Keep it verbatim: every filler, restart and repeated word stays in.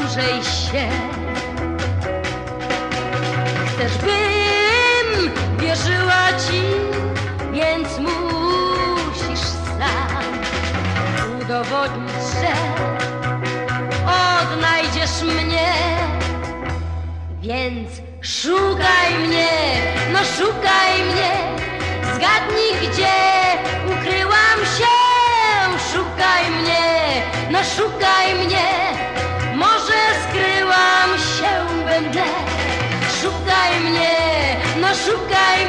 dłużej się. Chcesz, bym wierzyła ci, więc musisz sam udowodnić, że odnajdziesz mnie. Więc szukaj mnie, no szukaj mnie, zgadnij, gdzie ukryłam się. Szukaj mnie, no szukaj mnie, może skryłam się we mgle. Szukaj mnie, no szukaj